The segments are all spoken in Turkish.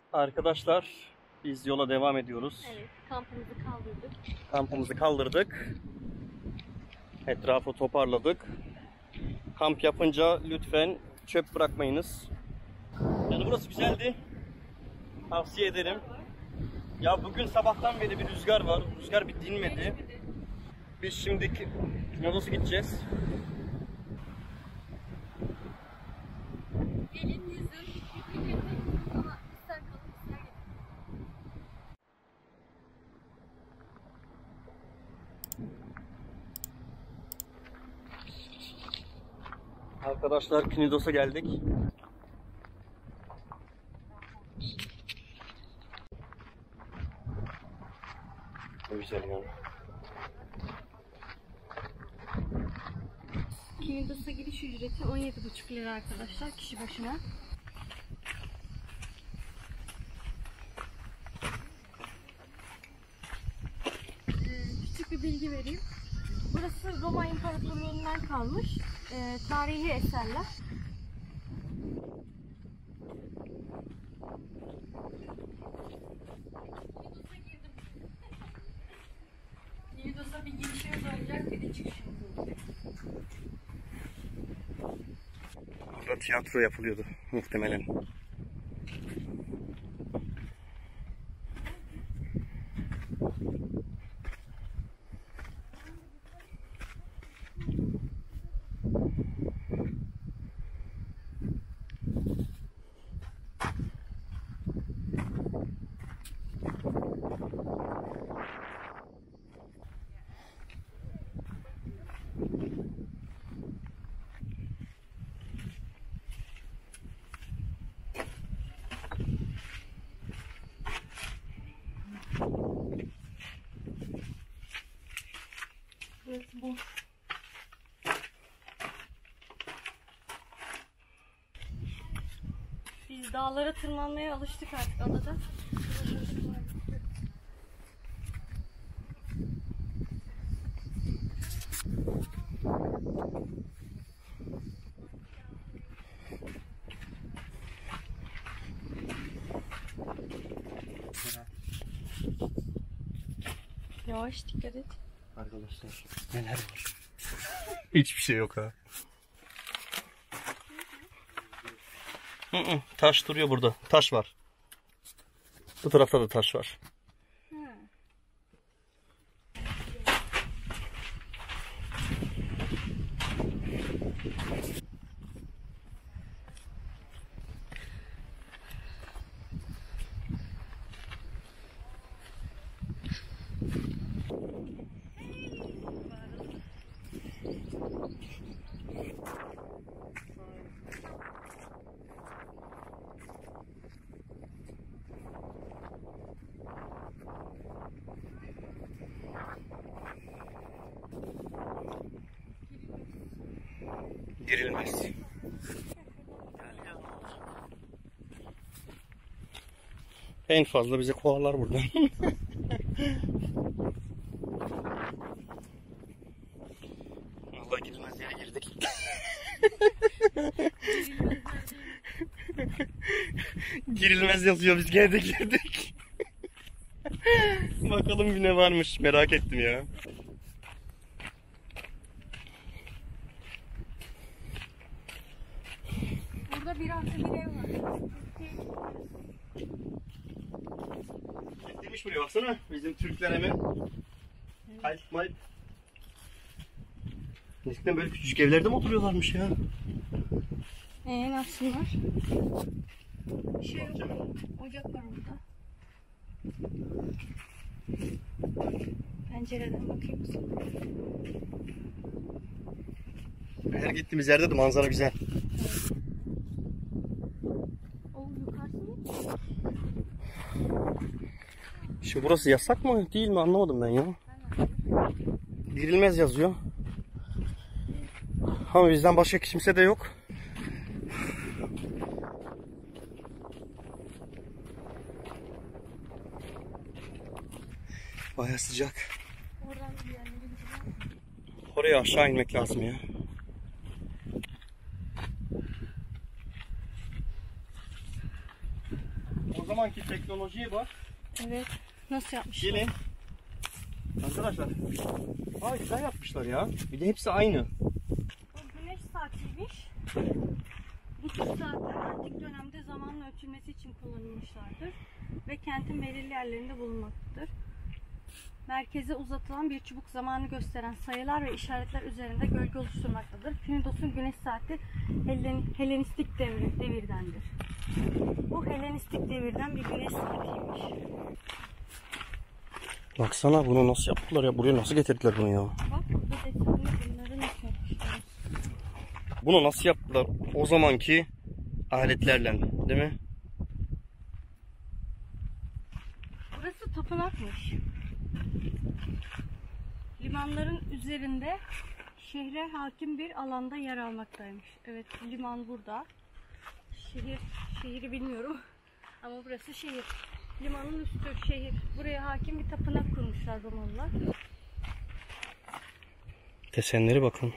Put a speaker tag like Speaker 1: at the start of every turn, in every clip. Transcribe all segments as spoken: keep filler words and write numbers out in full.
Speaker 1: Arkadaşlar biz yola devam ediyoruz.
Speaker 2: Evet, kampımızı kaldırdık.
Speaker 1: Kampımızı kaldırdık. Etrafı toparladık. Kamp yapınca lütfen çöp bırakmayınız. Yani burası güzeldi. Tavsiye ederim. Ya bugün sabahtan beri bir rüzgar var. Rüzgar bir dinmedi. Biz şimdi Kinodos'a gideceğiz.
Speaker 2: Gelin yüzün, yıkayın ama ister kalın ister gelin.
Speaker 1: Arkadaşlar Kinodos'a geldik. Ne güzel ya.
Speaker 2: Kinodos'a giriş ücreti on yedi buçuk lira arkadaşlar kişi başına. Ee, küçük bir bilgi vereyim. Burası Roma İmparatorluğu'ndan kalmış e, tarihi eserler. Kinodos'a bir girişimiz olacak, bir de çıkışımız olacak.
Speaker 1: Burada tiyatro yapılıyordu muhtemelen.
Speaker 2: Burası boş. Biz dağlara tırmanmaya alıştık artık adada. Yavaş dikkat et.
Speaker 1: Arkadaşlar neler var? Hiçbir şey yok ha. Hı hı, taş duruyor burada. Taş var. Bu tarafta da taş var. Girilmez. En fazla bize kovarlar buradan. Allah girilmez yere girdik. Girilmez yazıyor, biz geldik girdik. Bakalım bir ne varmış, merak ettim ya.
Speaker 2: Burada bir artı bir ev var.
Speaker 1: Demiş buraya baksana, bizim Türkler hemen. Kalp malp. Eskiden böyle küçücük evlerde mi oturuyorlarmış ya?
Speaker 2: Eee nasıl var? Bir şey yok. Ocak var burada. Pencereden bakayım mısın?
Speaker 1: Her gittiğimiz yerde de manzara güzel.
Speaker 2: O yukarısı mı?
Speaker 1: Şimdi burası yasak mı değil mi anlamadım ben ya. Girilmez yazıyor. Ama bizden başka kimse de yok. Baya sıcak.
Speaker 2: Oradan bir yerlere gideceğim.
Speaker 1: Oraya aşağı inmek lazım ya. O zaman zamanki teknolojiye bak.
Speaker 2: Evet. Nasıl yapmışlar?
Speaker 1: Gelin. Arkadaşlar. Ay güzel yapmışlar ya. Bir de hepsi aynı.
Speaker 2: Bu güneş saatiymiş. Bu tür saatler antik dönemde zamanla ölçülmesi için kullanılmışlardır. Ve kentin belirli yerlerinde bulunmaktadır. Merkeze uzatılan bir çubuk zamanı gösteren sayılar ve işaretler üzerinde gölge oluşturmaktadır. Knidos'un güneş saati Helen, Helenistik devri, devirdendir. Bu Helenistik devirden bir güneş saatiymiş.
Speaker 1: Baksana bunu nasıl yaptılar ya? Buraya nasıl getirdiler bunu ya?
Speaker 2: Bak burada desenli bunları nasıl yapmışlar.
Speaker 1: Bunu nasıl yaptılar? O zamanki aletlerle, değil mi?
Speaker 2: Burası tapınakmış. Limanların üzerinde şehre hakim bir alanda yer almaktaymış. Evet, liman burada. Şehir, şehri bilmiyorum ama burası şehir. Limanın üstü şehir. Buraya hakim bir tapınak kurmuşlar Romalılar.
Speaker 1: Desenleri bakın.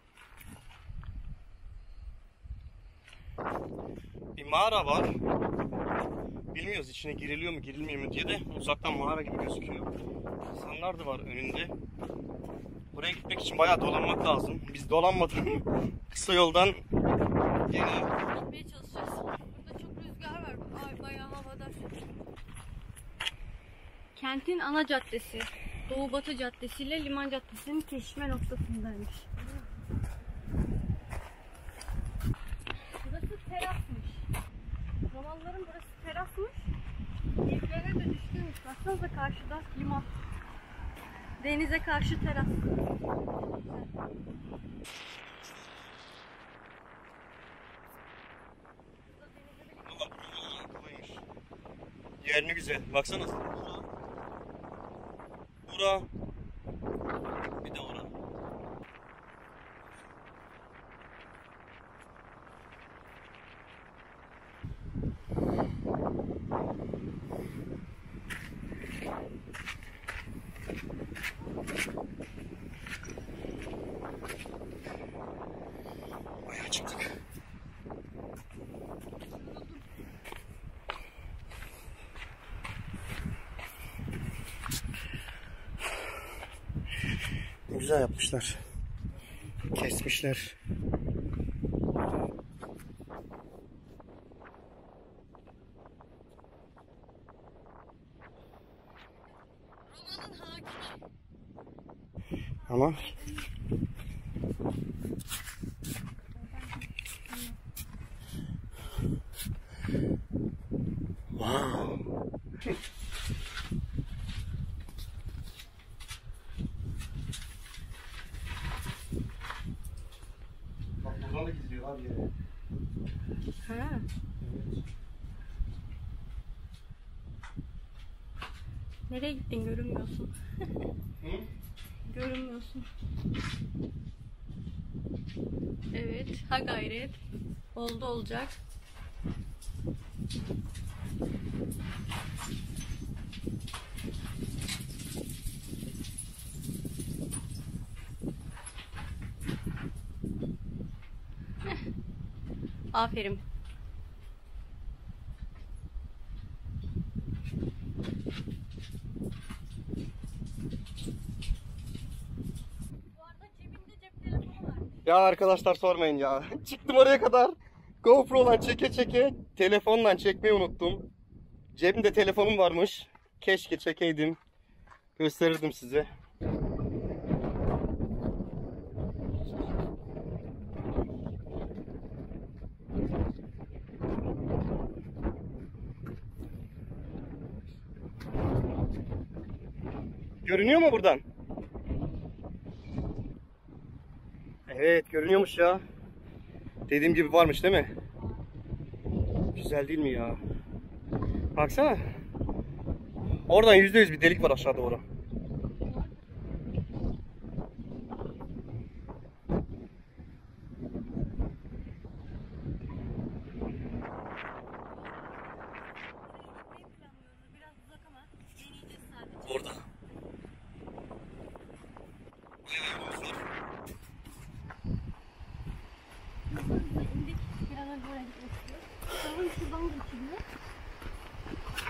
Speaker 1: Bir mağara var. Bilmiyoruz içine giriliyor mu girilmiyor mu diye de uzaktan mağara gibi gözüküyor. İnsanlar da var önünde. Buraya gitmek için bayağı dolanmak lazım. Biz dolanmadık. Kısa yoldan yine
Speaker 2: Gitmeye çalışacağız. Burada çok rüzgar var. Ay, bayağı havada. Kentin ana caddesi, Doğu Batı Caddesi ile Liman Caddesi'nin kesişme noktasındaymış. Burası terasmış. Romalıların burası terasmış. Evlerine de düşkünmüş. Baksanıza karşıda liman. Denize karşı teras.
Speaker 1: yerini güzel. Baksana. Bura. Bir de ora. Bayağı çıktık. Güzel yapmışlar. Kesmişler. Ama wow. Bak buradan da gidiyor abi yere.
Speaker 2: Ha. Nereye gittin? Görünmüyorsun.
Speaker 1: Hı?
Speaker 2: Görünmüyorsun. Evet, ha gayret. Oldu olacak. Heh. Aferin.
Speaker 1: Ya arkadaşlar sormayın ya. Çıktım oraya kadar. GoPro'dan çeke çeke telefonla çekmeyi unuttum. Cebimde telefonum varmış. Keşke çekeydim. Gösterirdim size. Görünüyor mu buradan? Evet görünüyormuş ya. Dediğim gibi varmış değil mi? Güzel değil mi ya? Baksana. Oradan yüzde yüz bir delik var aşağı doğru. Orada.
Speaker 2: İndik. Bir an önce oraya gitmek istiyoruz. Sonra şuradan geçiliyor.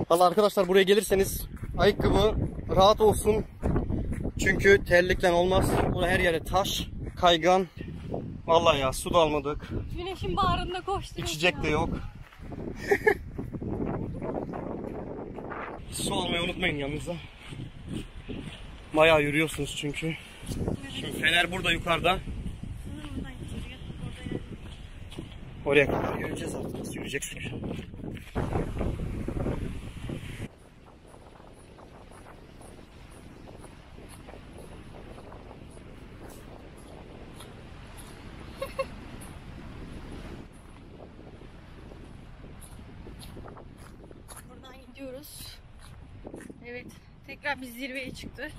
Speaker 1: Vallahi arkadaşlar buraya gelirseniz ayakkabı rahat olsun. Çünkü terlikle olmaz. Burada her yere taş, kaygan. Vallahi ya su da almadık.
Speaker 2: Güneşin bağrında koşturuyoruz.
Speaker 1: İçecek de yok. Su almayı unutmayın yanınıza. Bayağı yürüyorsunuz çünkü. Şimdi fener burada yukarıda. Oraya kadar yürüyeceğiz artık. Nasıl yürüyeceksek.
Speaker 2: Buradan gidiyoruz. Evet, tekrar bir zirveye çıktı.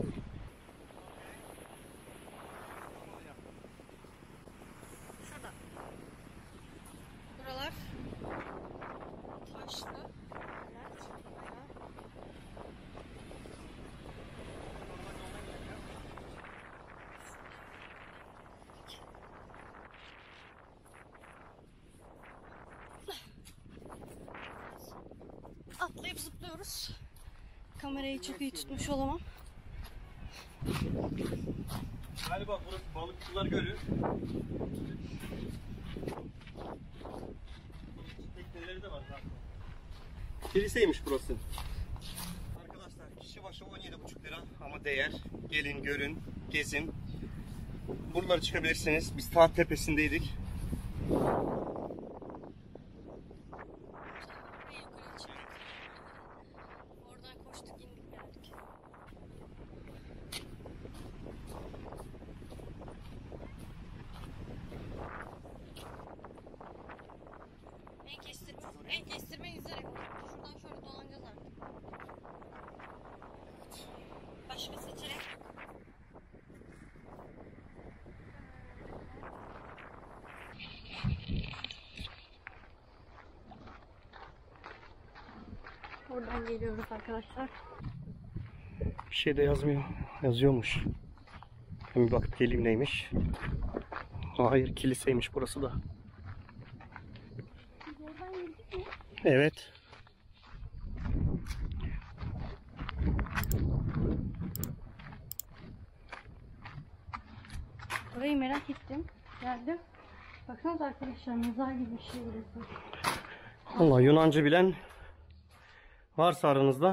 Speaker 2: Şurada. Buralar taşlı. Atlayıp zıplıyoruz. Kamerayı çok iyi tutmuş olamam.
Speaker 1: Galiba burası Balıkçılar Gölü. Tekneleri de var zaten. Kiliseymiş burası. Arkadaşlar kişi başı on yedi buçuk lira ama değer. Gelin, görün, gezin. Buralara çıkabilirsiniz. Biz Taht Tepesi'ndeydik.
Speaker 2: Oradan koştuk, indik, geldik. En kestirme, en kestirme yüzerek. Şuradan şöyle dolanacağız artık. Başka seçenek yok. Oradan geliyoruz arkadaşlar.
Speaker 1: Bir şey de yazmıyor. Yazıyormuş. Ben bir bakıp geleyim neymiş. Hayır, kiliseymiş burası da.
Speaker 2: Oradan yürüdük mü?
Speaker 1: Evet.
Speaker 2: Orayı merak ettim. Geldim. Baksanıza arkadaşlar, mezar gibi bir şey burası.
Speaker 1: Allah, Yunanca bilen varsa aranızda.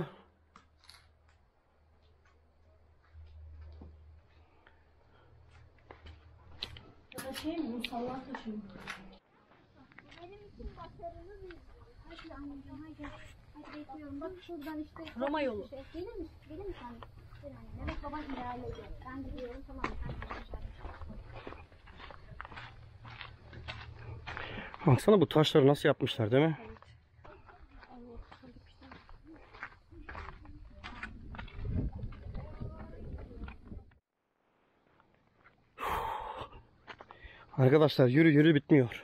Speaker 2: Ya da şey mi? Musallat taşı mı?
Speaker 3: Benim için başarılı bir... Hadi anneciğim hadi. Hadi bekliyorum. Bak şuradan işte...
Speaker 2: Roma yolu.
Speaker 3: Şey, gelir misin? Gelir misin anne? Gel anne. Mehmet baban ilerledi. Ben gidiyorum, tamam mı?
Speaker 1: Baksana bu taşları nasıl yapmışlar değil mi? Arkadaşlar yürü yürü bitmiyor.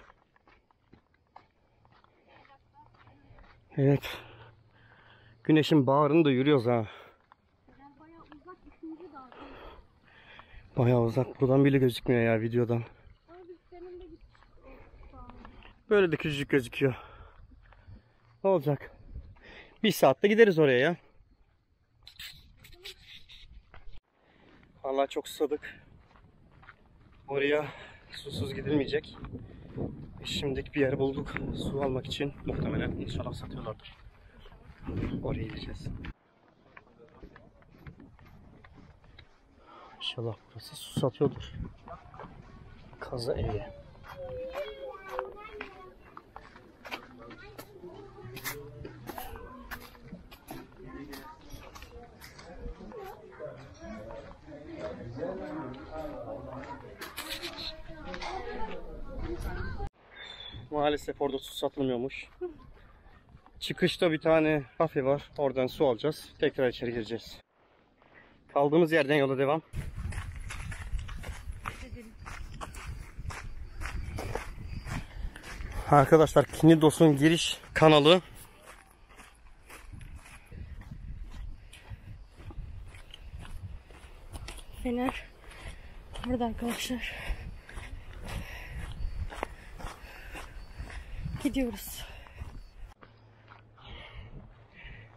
Speaker 1: Evet. Güneşin bağrında yürüyoruz ha.
Speaker 2: Bayağı uzak, üçüncü dağ.
Speaker 1: Bayağı uzak. Buradan bile gözükmüyor ya videodan.
Speaker 2: Abi senin de bir...
Speaker 1: Böyle de küçücük gözüküyor. Ne olacak? Bir saatte gideriz oraya ya. Vallahi çok susadık. Oraya susuz gidilmeyecek. Şimdilik bir yer bulduk su almak için. Muhtemelen inşallah satıyorlardır. Oraya gideceğiz. İnşallah burası su satıyordur. Kazı evi. Maalesef orada su satılmıyormuş. Çıkışta bir tane kafe var. Oradan su alacağız. Tekrar içeri gireceğiz. Kaldığımız yerden yola devam. Arkadaşlar Knidos'un giriş kanalı.
Speaker 2: Fener burada arkadaşlar. Gidiyoruz.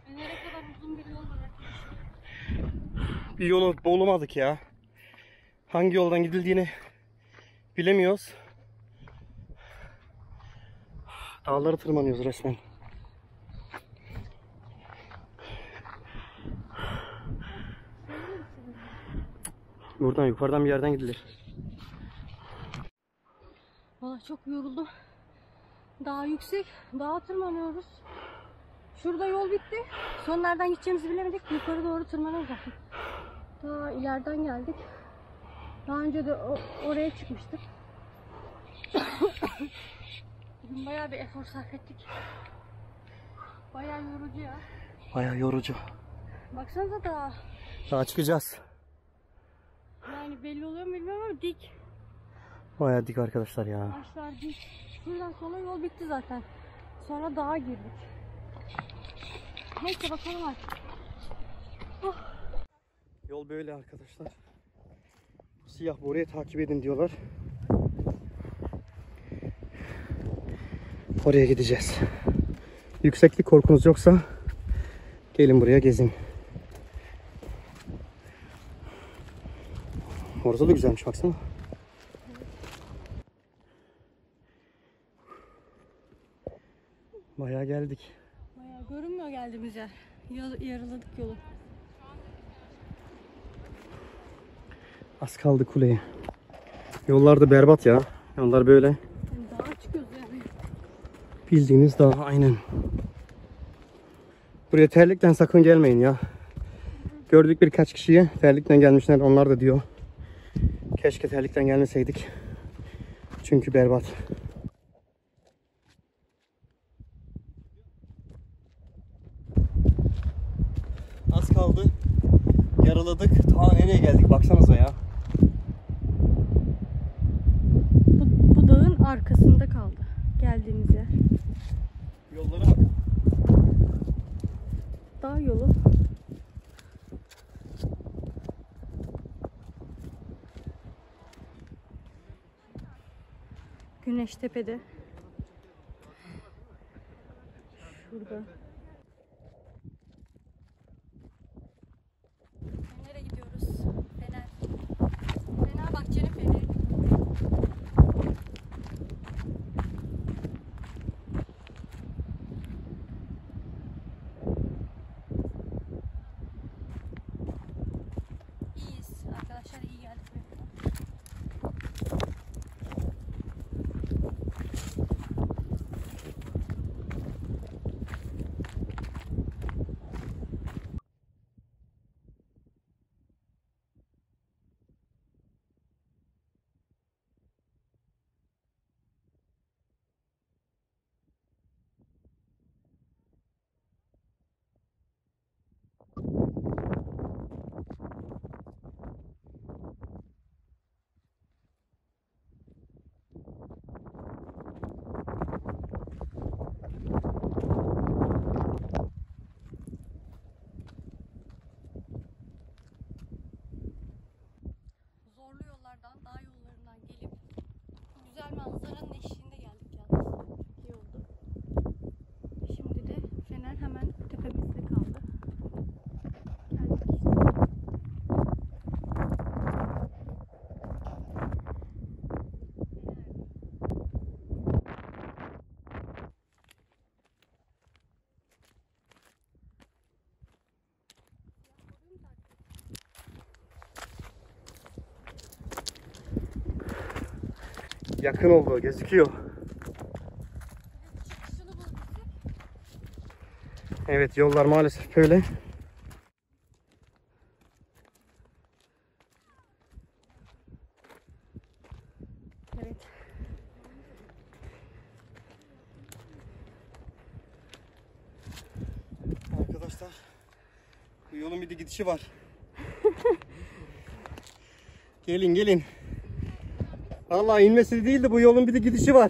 Speaker 1: bir yolu bulamadık ya. Hangi yoldan gidildiğini bilemiyoruz. Dağları tırmanıyoruz resmen. Buradan yukarıdan bir yerden gidilir.
Speaker 2: Valla çok yoruldum. Daha yüksek, dağa tırmanıyoruz. Şurada yol bitti. Son nereden gideceğimizi bilemedik. Yukarı doğru tırmanıyoruz artık. Daha ileriden geldik. Daha önce de o, oraya çıkmıştık. Bugün bayağı bir efor sarf ettik. Bayağı yorucu ya.
Speaker 1: Bayağı yorucu.
Speaker 2: Baksanıza da.
Speaker 1: Daha çıkacağız.
Speaker 2: Yani belli oluyor mu bilmiyorum ama dik.
Speaker 1: Bayağı dik arkadaşlar ya.
Speaker 2: Başlar dik. Şuradan sonra yol bitti zaten. Sonra dağa girdik. Neyse bakalım artık. Oh.
Speaker 1: Yol böyle arkadaşlar. Siyah boruyu takip edin diyorlar. Oraya gideceğiz. Yükseklik korkunuz yoksa gelin buraya gezin. Orası da güzelmiş baksana. Bayağı geldik.
Speaker 2: Bayağı görünmüyor geldiğimiz yer. Yol, yarıladık yolu.
Speaker 1: Az kaldı kuleye. Yollar da berbat ya. Yollar böyle.
Speaker 2: Yani dağa çıkıyoruz yani.
Speaker 1: Bildiğiniz dağ aynen. Buraya terlikten sakın gelmeyin ya. Gördük birkaç kişiye terlikten gelmişler. Onlar da diyor. Keşke terlikten gelmeseydik. Çünkü berbat. Az kaldı. Yaraladık. Ta nereye geldik baksanıza ya.
Speaker 2: Bu, bu dağın arkasında kaldı geldiğimiz yer.
Speaker 1: Yollara bakın.
Speaker 2: Dağ yolu. Güneş tepede. Şurada. Fener'e gidiyoruz. Fener. Fenerbahçe'nin feneri. İyiyiz. Arkadaşlar iyi geldik. Zorlu yollardan, dağ yollarından gelip güzel manzaranın eşliğinde geldik yalnız. İyi oldu. Şimdi de Fener hemen tepemizde kaldı. Geldik işte.
Speaker 1: Yakın oldu gözüküyor.
Speaker 2: Çıkışını bulabilsek.
Speaker 1: Evet yollar maalesef böyle.
Speaker 2: Evet.
Speaker 1: Arkadaşlar bu yolun bir de gidişi var. Gelin gelin. Vallahi inmesi değil de bu yolun bir de gidişi var.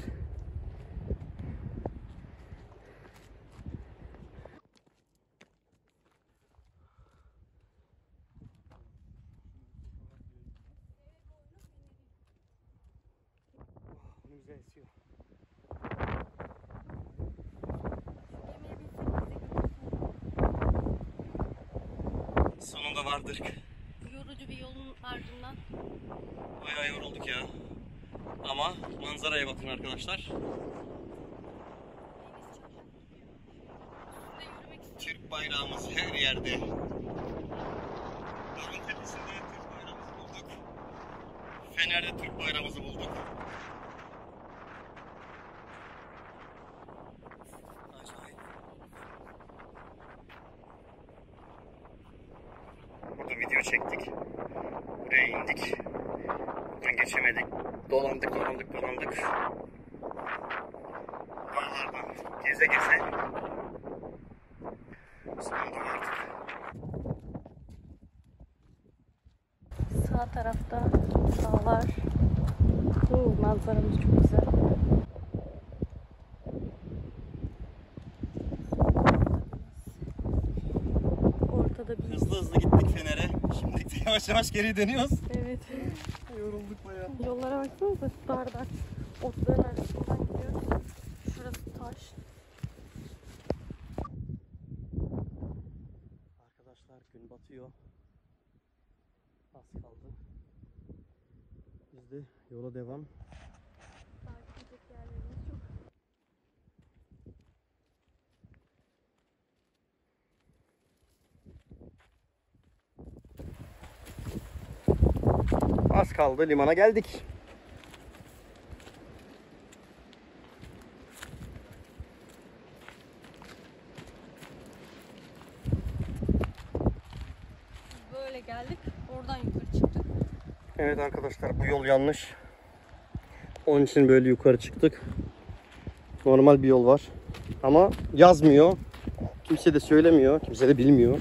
Speaker 1: Bunu güzel esiyor. Sonunda vardık.
Speaker 2: Yorucu bir yolun ardından.
Speaker 1: Bayağı yorulduk ya. Ama manzaraya bakın arkadaşlar. Türk bayrağımız her yerde. Dağın tepesinde Türk bayrağımızı bulduk. Fener'de Türk bayrağımızı bulduk. Burada video çektik. Buraya indik. Buradan geçemedik. Dolandık, dolandık, dolandık. Dağlardan geze geze sonunda vardık.
Speaker 2: Sağ tarafta dağlar. Oo, manzaramız çok güzel. Ortada bir...
Speaker 1: Hızlı hızlı gittik Fener'e. Şimdi de yavaş yavaş geri dönüyoruz.
Speaker 2: Evet.
Speaker 1: Yorulduk bayağı.
Speaker 2: Yollara baksanıza, dar dar. Otların arasından gidiyoruz. Şurası taş.
Speaker 1: Arkadaşlar gün batıyor. Az kaldı. Biz de yola devam.
Speaker 2: Takip edecek yerlerimiz çok.
Speaker 1: Az kaldı, limana geldik.
Speaker 2: Böyle geldik. Oradan yukarı çıktık.
Speaker 1: Evet arkadaşlar, bu yol yanlış. Onun için böyle yukarı çıktık. Normal bir yol var. Ama yazmıyor. Kimse de söylemiyor. Kimse de bilmiyor.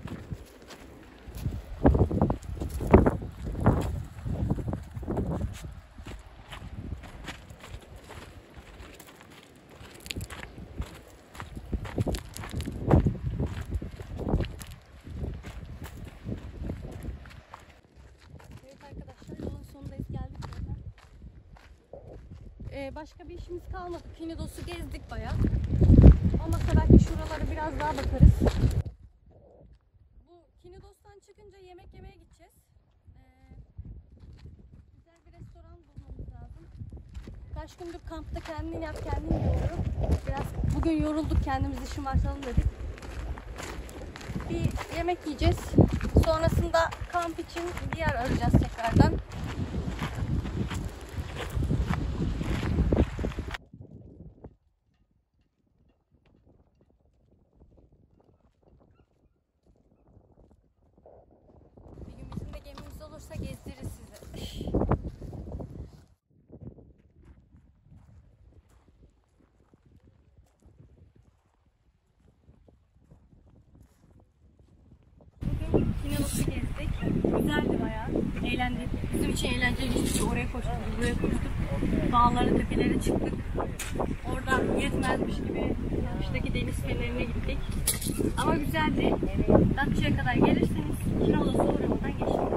Speaker 2: Evet arkadaşlar, yolun sonundayız, geldik zaten. Ee, başka bir işimiz kalmadı. Kinidos'u gezdik bayağı. Olmasa belki şuralara biraz daha bakarız. Bu Kinidos'tan çıkınca yemek yemeye gideceğiz. Ee, güzel bir restoran bulmamız lazım. Kaç gündür kampta kendin yap kendin yiyorum. Biraz bugün yorulduk, kendimizi şımartalım dedik. Bir yemek yiyeceğiz. Sonrasında kamp için bir yer arayacağız tekrardan. Bir gün bizim de gemimiz olursa gezdiririz sizi. Bugün Kinidos'u gezdik. Güzeldi bayağı. Eğlendik. Bizim için eğlenceliydi. Oraya koştuk, buraya koştuk. Dağlara, tepelere çıktık. Orada yetmezmiş gibi karşıdaki deniz fenerine gittik. Ama güzeldi. Datça'ya kadar gelirseniz Kinidos'a uğramadan geçin.